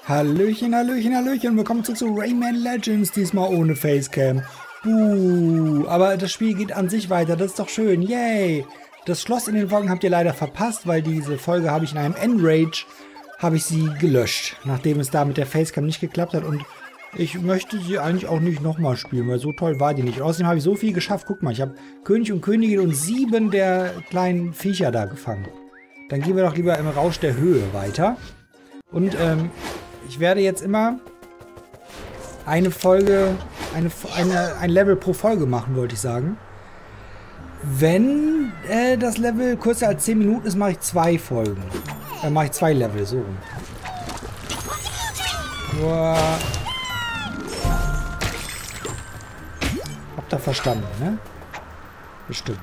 Hallöchen, Hallöchen, Hallöchen. Willkommen zurück zu Rayman Legends, diesmal ohne Facecam. Aber das Spiel geht an sich weiter, das ist doch schön, yay. Das Schloss in den Wolken habt ihr leider verpasst, weil diese Folge habe ich in einem Enrage, habe ich sie gelöscht, nachdem es da mit der Facecam nicht geklappt hat und ich möchte sie eigentlich auch nicht nochmal spielen, weil so toll war die nicht. Außerdem habe ich so viel geschafft, guck mal, ich habe König und Königin und 7 der kleinen Viecher da gefangen. Dann gehen wir doch lieber im Rausch der Höhe weiter. Und ich werde jetzt immer eine Folge, ein Level pro Folge machen, wollte ich sagen. Wenn das Level kürzer als 10 Minuten ist, mache ich 2 Folgen. Dann mache ich 2 Level, so rum. Wow. Habt ihr verstanden, ne? Bestimmt.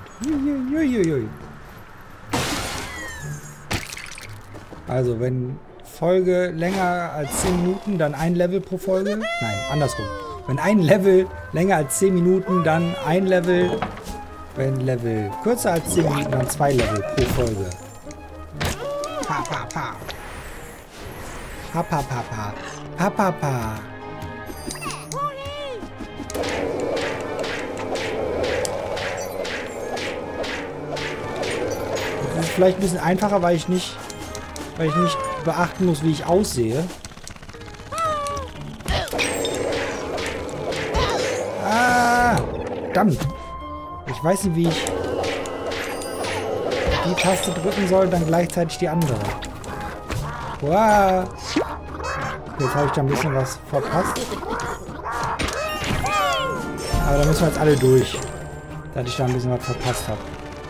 Also, wenn Folge länger als 10 Minuten, dann ein Level pro Folge. Nein, andersrum. Wenn ein Level länger als 10 Minuten, dann ein Level. Wenn Level kürzer als 10 Minuten, dann 2 Level pro Folge. Pa, pa, pa. Pa, pa, pa, pa. Pa, pa, pa. Das ist vielleicht ein bisschen einfacher, weil ich nicht beachten muss, wie ich aussehe. Ah! Verdammt! Ich weiß nicht, wie ich die Taste drücken soll, dann gleichzeitig die andere. Wow! Jetzt habe ich da ein bisschen was verpasst. Aber da müssen wir jetzt alle durch, dass ich da ein bisschen was verpasst habe.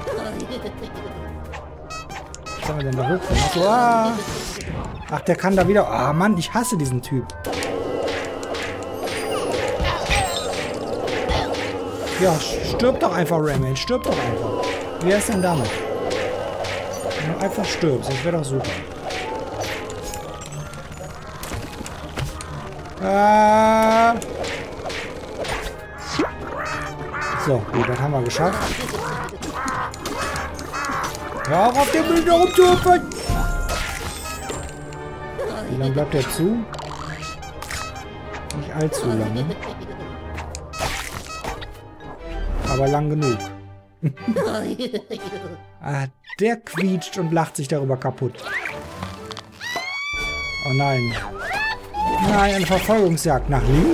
Was haben wir denn da hochkommen? So, ah. Ach, der kann da wieder... Ah, Mann, ich hasse diesen Typ. Ja, stirb doch einfach, Rayman. Stirb doch einfach. Wie wär's denn damit? Wenn du einfach stirbst, das wäre doch super. Ah. So, gut, das haben wir geschafft. Ja, auf den Müll rumzuhüpfen! Wie lange bleibt der zu? Nicht allzu lange. Aber lang genug. Ah, der quietscht und lacht sich darüber kaputt. Oh nein. Nein, eine Verfolgungsjagd nach links.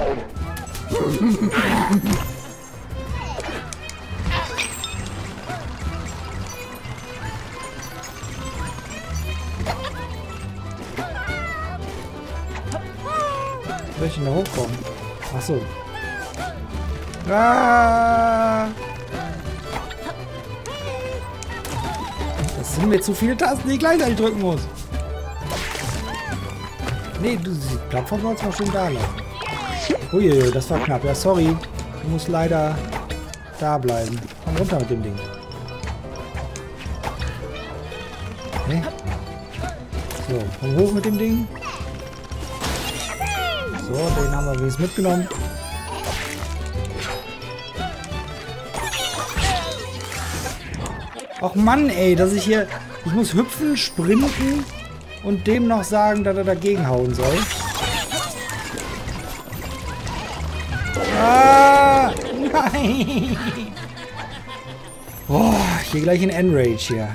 Soll ich denn da hochkommen? Achso. Ah! Das sind mir zu viele Tasten, die ich gleichzeitig drücken muss. Nee, die Plattform soll mal schön da lassen. Ui, das war knapp. Ja, sorry. Du musst leider da bleiben. Komm runter mit dem Ding. Okay. So, komm hoch mit dem Ding. So, den haben wir wenigstens mitgenommen. Och Mann, ey, dass ich hier... Ich muss hüpfen, sprinten und dem noch sagen, dass er dagegen hauen soll. Ah! Nein! Boah, ich gehe gleich in Enrage hier.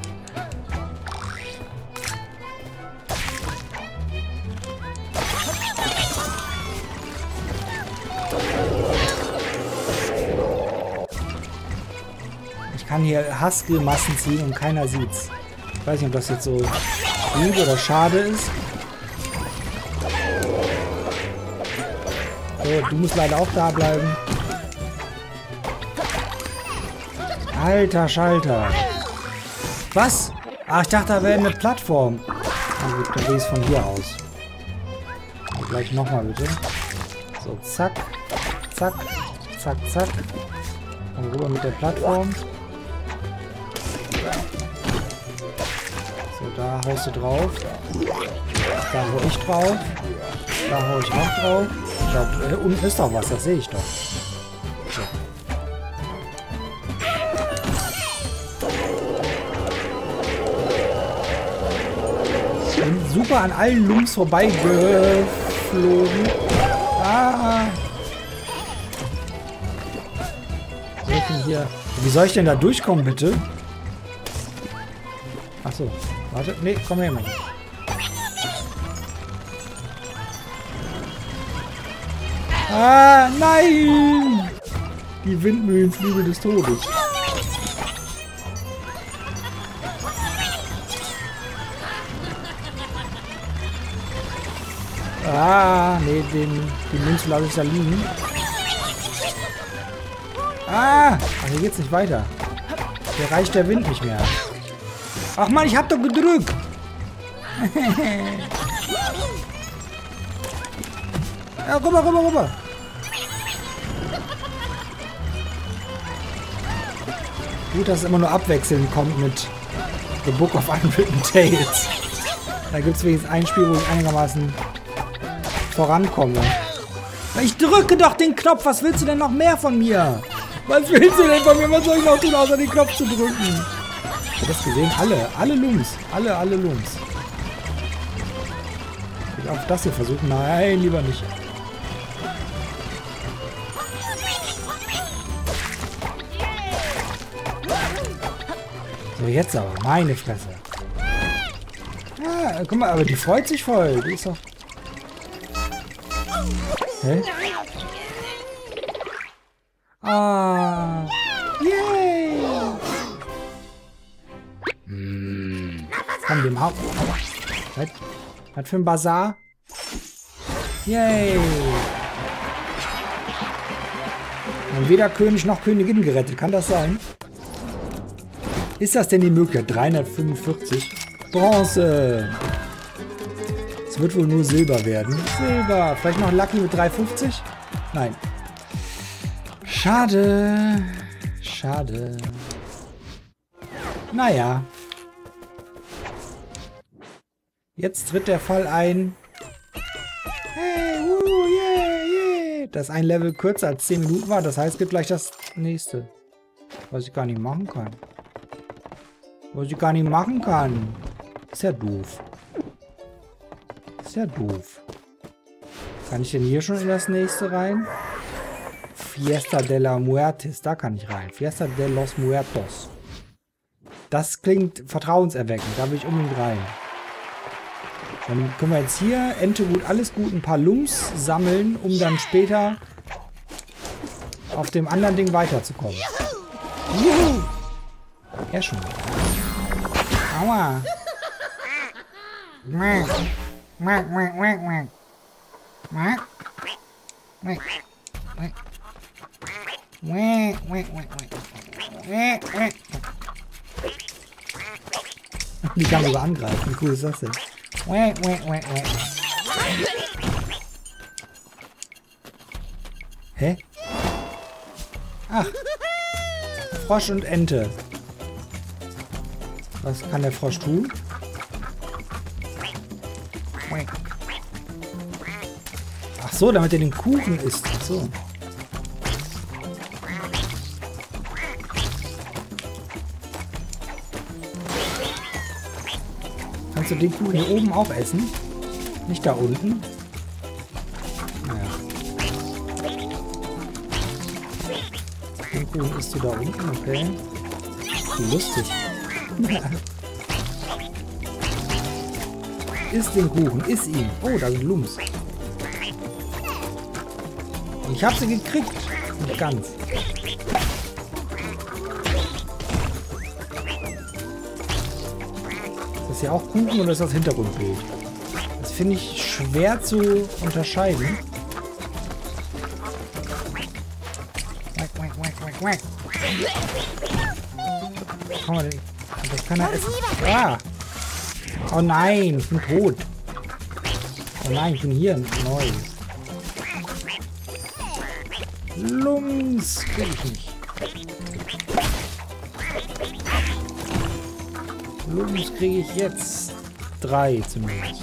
Ich kann hier Haskell-Massen ziehen und keiner sieht's. Ich weiß nicht, ob das jetzt so gut oder schade ist. So, du musst leider auch da bleiben. Alter Schalter. Was? Ah, ich dachte, da wäre eine Plattform. Na gut, dann gehe ich es von hier aus. Und gleich nochmal bitte. So, zack. Zack. Zack, zack. Dann rüber mit der Plattform. So, da haust du drauf. Da hau ich drauf. Da hau ich auch drauf. Ich glaube, hier unten ist doch was, das sehe ich doch. So. super an allen Lums vorbeigeflogen. Ah. Hier. Wie soll ich denn da durchkommen, bitte? Achso. Warte. Nee, komm her, Mann. Ah, nein! Die Windmühlenflügel des Todes. Ah, nee, die Münze lasse ich da liegen. Ah, aber hier geht's nicht weiter. Hier reicht der Wind nicht mehr. Ach man, ich hab doch gedrückt. Ja, rüber, rüber, rüber. Gut, dass es immer nur abwechselnd kommt mit The Book of Unwritten Tales. Da gibt es wenigstens ein Spiel, wo ich einigermaßen vorankomme. Ich drücke doch den Knopf. Was willst du denn noch mehr von mir? Was willst du denn von mir? Was soll ich noch tun, außer den Knopf zu drücken? Hast du das gesehen? Alle Lums. Alle Lums. Ich auch das hier versuchen? Nein, lieber nicht. So, jetzt aber. Meine Fresse. Ja, guck mal, aber die freut sich voll. Die ist doch... Hä? Ah. Yay. Komm, dem Haupt. Was für ein Bazar? Yay. Und weder König noch Königin gerettet. Kann das sein? Ist das denn die Möglichkeit? 345. Bronze. Es wird wohl nur Silber werden. Silber. Vielleicht noch Lucky mit 350? Nein. Schade. Schade. Naja. Jetzt tritt der Fall ein. Hey, yeah, yeah. Dass ein Level kürzer als 10 Minuten war. Das heißt, es gibt gleich das nächste. Was ich gar nicht machen kann. Was ich gar nicht machen kann. Ist ja doof. Ist ja doof. Kann ich denn hier schon in das nächste rein? Fiesta de la Muertes. Da kann ich rein. Fiesta de los Muertos. Das klingt vertrauenserweckend. Da will ich unbedingt rein. Dann können wir jetzt hier Ente gut, alles gut, ein paar Lums sammeln, um dann später auf dem anderen Ding weiterzukommen. Juhu! Ja, schon. Aua! Die kann sogar angreifen. Wie cool ist das denn? Hä? Ach. Frosch und Ente. Was kann der Frosch tun? Ach so, damit er den Kuchen isst. Ach so. Kannst du den Kuchen hier oben auch essen? Nicht da unten? Naja. Den Kuchen isst du da unten, okay. Wie lustig. Iss den Kuchen, iss ihn. Oh, da sind Lums. Ich habe sie gekriegt. Nicht ganz. Ist das hier auch Kuchen oder ist das Hintergrundbild? Das finde ich schwer zu unterscheiden. Kann man denn? Das kann er essen. Ah! Oh nein, ich bin tot. Oh nein, ich bin hier neu. Lums krieg ich nicht. Lums kriege ich jetzt 3 zumindest.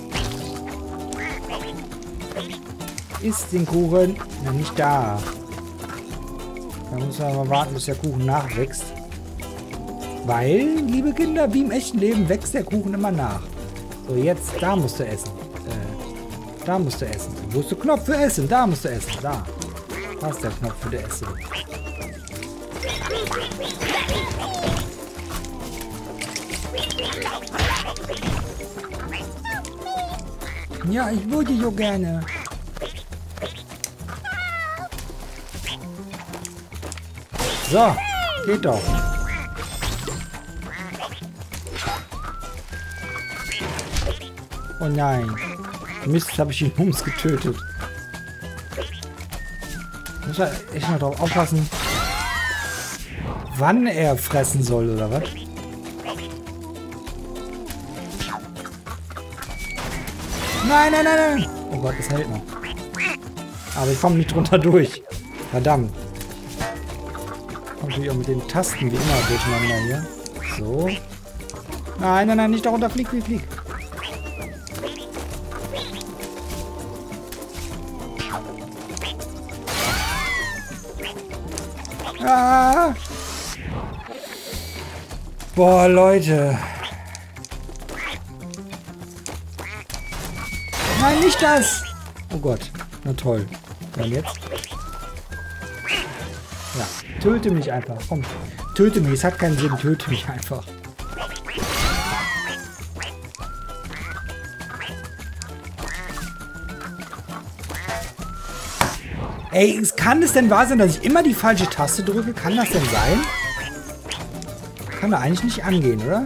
Ist den Kuchen? Na, nicht da. Da muss man mal warten, bis der Kuchen nachwächst. Weil, liebe Kinder, wie im echten Leben wächst der Kuchen immer nach. So, jetzt, da musst du essen. Da musst du essen. Wo ist der Knopf für Essen? Da musst du essen. Da. Da ist der Knopf für das Essen. Ja, ich würde so gerne. So, geht doch. Oh nein. Mist, habe ich ihn Mums getötet. Muss er echt mal drauf aufpassen, wann er fressen soll, oder was? Nein, nein, nein, nein. Oh Gott, das hält noch. Aber ich komme nicht drunter durch. Verdammt. Kommt natürlich auch mit den Tasten wie immer durcheinander hier. So. Nein, nein, nein, nicht darunter. Flieg, flieg, flieg. Ah. Boah, Leute. Nein, nicht das! Oh Gott. Na toll. Und jetzt? Ja, töte mich einfach. Komm, töte mich. Es hat keinen Sinn. Töte mich einfach. Ey, kann es denn wahr sein, dass ich immer die falsche Taste drücke? Kann das denn sein? Kann da eigentlich nicht angehen, oder?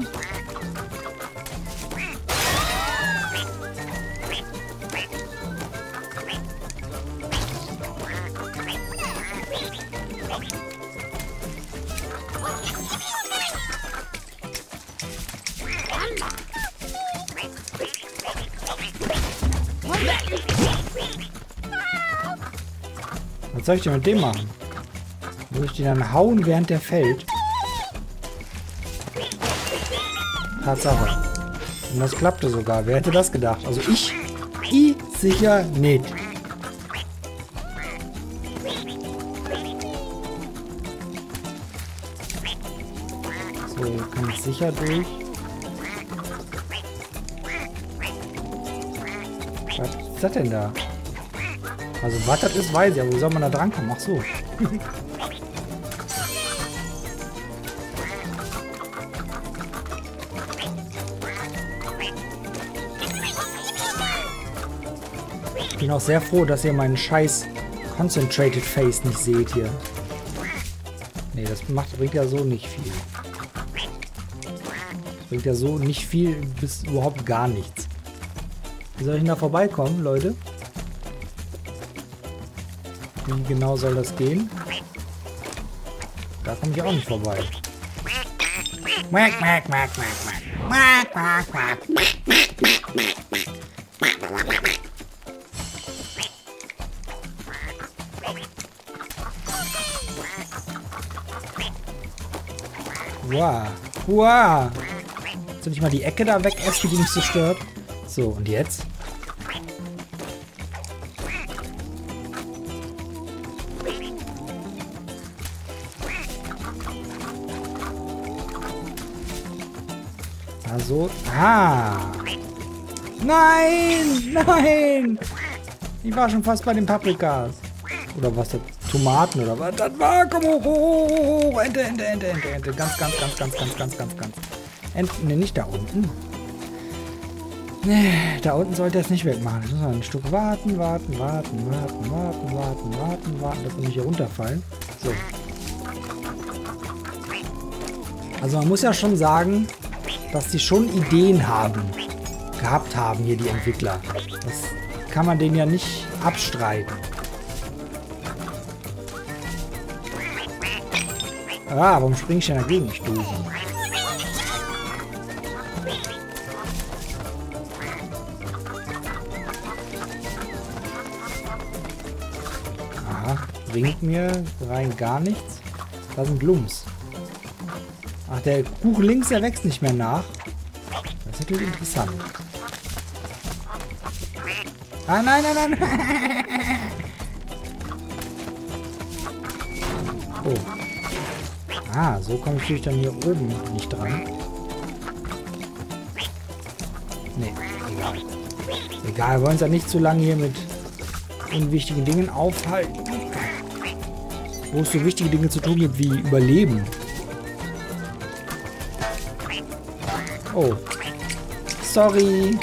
Was soll ich denn mit dem machen? Muss ich den dann hauen, während der fällt? Tatsache. Und das klappte sogar. Wer hätte das gedacht? Also ich sicher nicht. So, kann ich sicher durch. Was ist das denn da? Also was das ist, weiß ich, aber wie soll man da drankommen? Ach so. Ich bin auch sehr froh, dass ihr meinen scheiß Concentrated Face nicht seht hier. Nee, das bringt ja so nicht viel. Das bringt ja so nicht viel bis überhaupt gar nichts. Wie soll ich denn da vorbeikommen, Leute? Wie genau soll das gehen? Da komme ich auch nicht vorbei. Wow. Wow. Soll ich mal die Ecke da wegessen, die mich so stört? So, und jetzt? Also, nein, nein. Ich war schon fast bei den Paprikas. Oder was das? Tomaten oder was das war? Komm hoch, hoch, hoch, hoch. Ente. Ganz. Ne, nicht da unten. Ne, da unten sollte er es nicht wegmachen. Ich muss mal ein Stück warten, dass wir nicht hier runterfallen. So. Also man muss ja schon sagen, dass die schon Ideen gehabt haben hier die Entwickler. Das kann man denen ja nicht abstreiten. Ah, warum springe ich denn dagegen, ich doof? Aha, bringt mir rein gar nichts. Da sind Blums. Ach, der Kuchen links, der wächst nicht mehr nach. Das ist natürlich interessant. Ah, nein. Oh. Ah, so komme ich natürlich dann hier oben nicht dran. Nee. egal. Egal, wir wollen uns ja nicht zu lange hier mit unwichtigen Dingen aufhalten. Wo es so wichtige Dinge zu tun gibt wie Überleben. Oh. Sorry.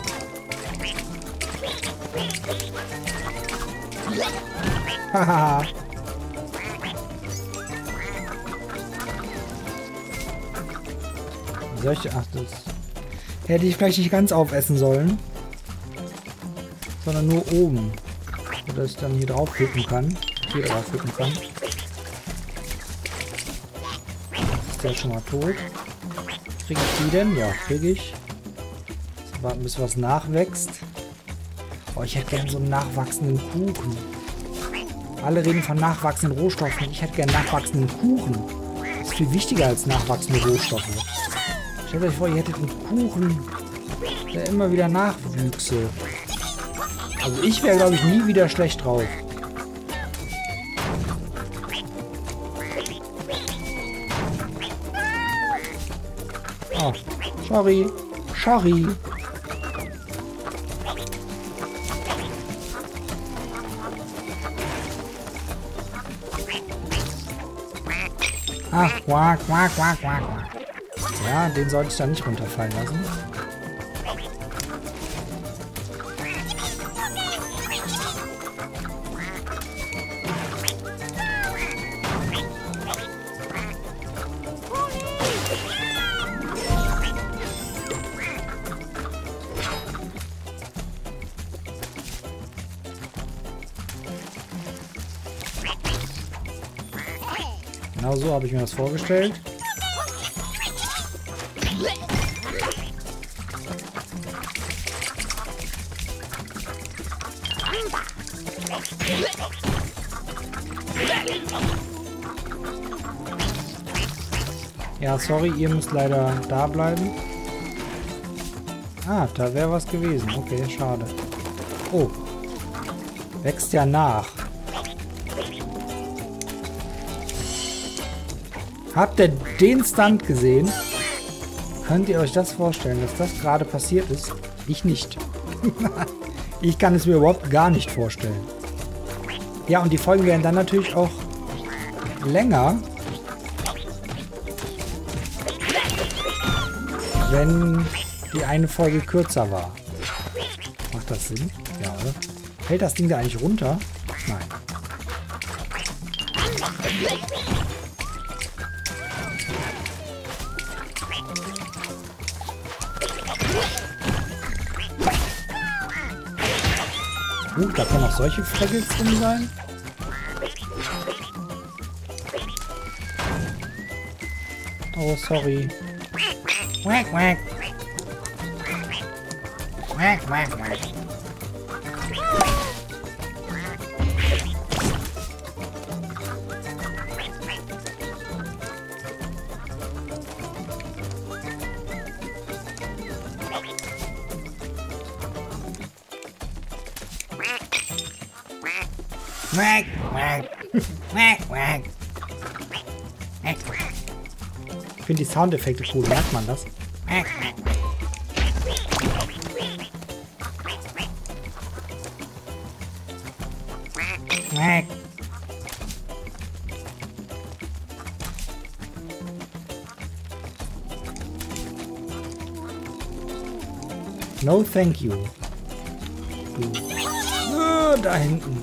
Haha. Solche, ach, das hätte ich vielleicht nicht ganz aufessen sollen. Sondern nur oben. Sodass ich dann hier drauf klicken kann. Hier drauf klicken kann. Ist der schon mal tot? Kriege ich die denn? Ja, kriege ich. Jetzt warten, bis was nachwächst. Oh, ich hätte gerne so einen nachwachsenden Kuchen. Alle reden von nachwachsenden Rohstoffen. Ich hätte gerne nachwachsenden Kuchen. Das ist viel wichtiger als nachwachsende Rohstoffe. Stellt euch vor, ihr hättet einen Kuchen, der immer wieder nachwüchse. Also ich wäre, glaube ich, nie wieder schlecht drauf. Oh, sorry. Sorry. Ach, quack, quack, quack, quack. Ja, den sollte ich dann nicht runterfallen lassen. Genau so habe ich mir das vorgestellt. Ja, sorry, ihr müsst leider da bleiben. Ah, da wäre was gewesen. Okay, schade. Oh. Wächst ja nach. Habt ihr den Stunt gesehen? Könnt ihr euch das vorstellen, dass das gerade passiert ist? Ich nicht. Ich kann es mir überhaupt gar nicht vorstellen. Ja, und die Folgen werden dann natürlich auch länger, wenn die eine Folge kürzer war. Macht das Sinn? Ja, oder? Fällt das Ding da eigentlich runter? Nein. Da können auch solche Fraggles drin sein. Oh, sorry. Quack, quack. Quack, quack, quack. Quack, quack. Quack, quack. Ich finde die Soundeffekte cool, merkt man das? No thank you. Da hinten.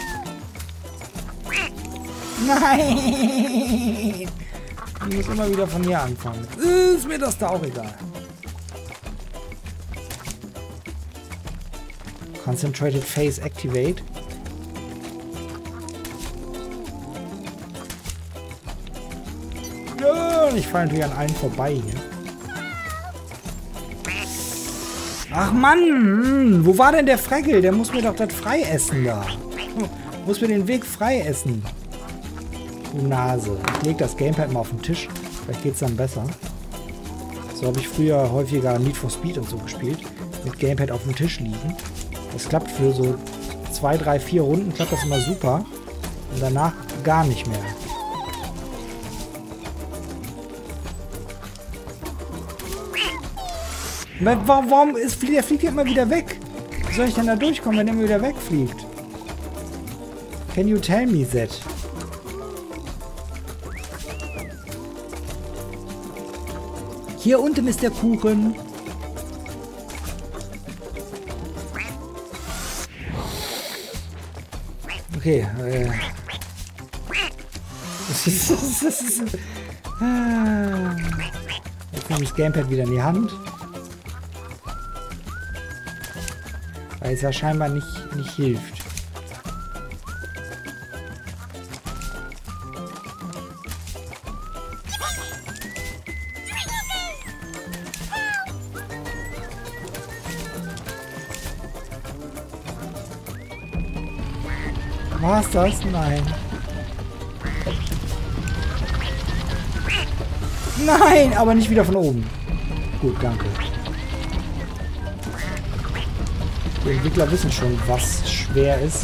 Nein! Ich muss immer wieder von hier anfangen. Ist mir das da auch egal. Concentrated Phase Activate. Ja, ich falle natürlich an allen vorbei hier. Ach Mann! Wo war denn der Fraggle? Der muss mir doch das frei essen da. Muss mir den Weg frei essen. Du Nase. Ich lege das Gamepad mal auf den Tisch. Vielleicht geht es dann besser. So habe ich früher häufiger Need for Speed und so gespielt. Mit Gamepad auf dem Tisch liegen. Das klappt für so 2, 3, 4 Runden. Klappt das immer super. Und danach gar nicht mehr. Warum der fliegt ja immer wieder weg? Wie soll ich denn da durchkommen, wenn er immer wieder wegfliegt? Can you tell me that? Hier unten ist der Kuchen. Okay, Jetzt nehme ich das Gamepad wieder in die Hand. Weil es ja scheinbar nicht hilft. War's das? Nein. Nein, aber nicht wieder von oben. Gut, danke. Die Entwickler wissen schon, was schwer ist.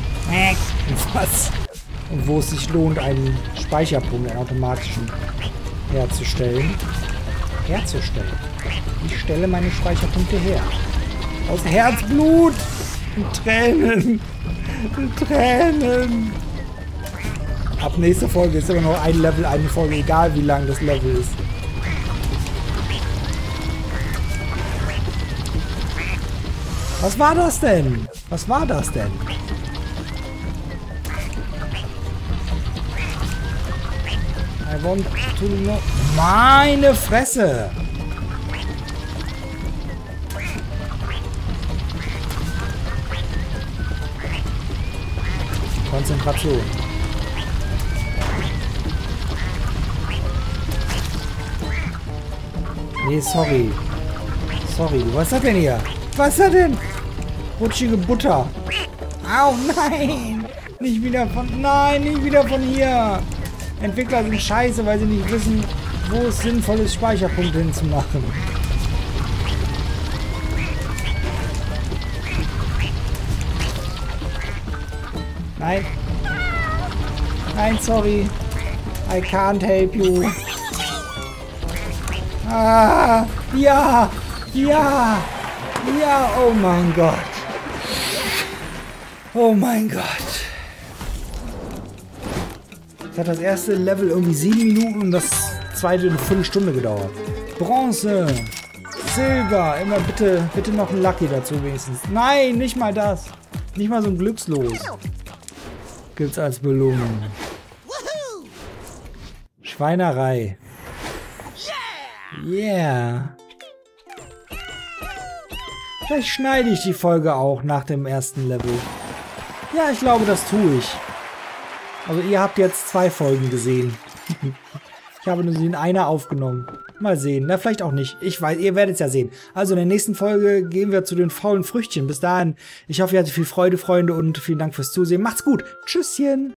Und wo es sich lohnt, einen Speicherpunkt, einen automatischen, herzustellen. Ich stelle meine Speicherpunkte her. Aus Herzblut und Tränen. Tränen. Ab nächster Folge ist immer noch ein Level, eine Folge, egal wie lang das Level ist. Was war das denn? Was war das denn? I want to know. Meine Fresse! Konzentration. Nee, sorry. Sorry, was ist das denn hier? Was ist das denn? Rutschige Butter. Au, nein! Nicht wieder von... Nein, nicht wieder von hier! Entwickler sind scheiße, weil sie nicht wissen, wo es sinnvoll ist, Speicherpunkte hinzumachen. Nein. Nein, sorry. I can't help you. Ah, ja, ja, ja, oh mein Gott. Oh mein Gott. Das hat das erste Level irgendwie 7 Minuten und das zweite eine Viertelstunde gedauert. Bronze, Silber, immer bitte noch ein Lucky dazu wenigstens. Nein, nicht mal das. Nicht mal so ein Glückslos. Gibt's als Belohnung. Schweinerei. Yeah. Vielleicht schneide ich die Folge auch nach dem ersten Level. Ja, ich glaube, das tue ich. Also ihr habt jetzt 2 Folgen gesehen. Ich habe nur sie in einer aufgenommen. Mal sehen. Na, vielleicht auch nicht. Ich weiß, ihr werdet es ja sehen. Also in der nächsten Folge gehen wir zu den faulen Früchtchen. Bis dahin, ich hoffe, ihr hattet viel Freude, Freunde, und vielen Dank fürs Zusehen. Macht's gut. Tschüsschen.